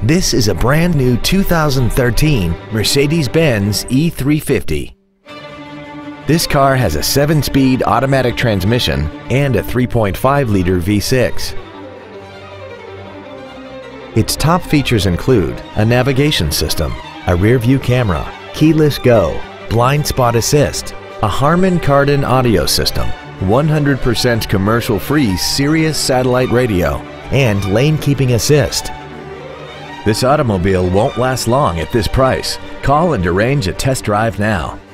This is a brand new 2013 Mercedes-Benz E350. This car has a 7-speed automatic transmission and a 3.5-liter V6. Its top features include a navigation system, a rear-view camera, keyless go, blind spot assist, a Harman Kardon audio system, 100% commercial-free Sirius satellite radio, and lane keeping assist. This automobile won't last long at this price. Call and arrange a test drive now.